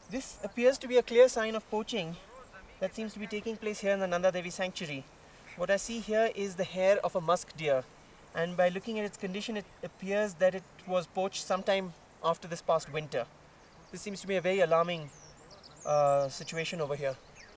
This appears to be a clear sign of poaching that seems to be taking place here in the Nanda Devi Sanctuary. What I see here is the hair of a musk deer, and by looking at its condition it appears that it was poached sometime after this past winter. This seems to be a very alarming situation over here.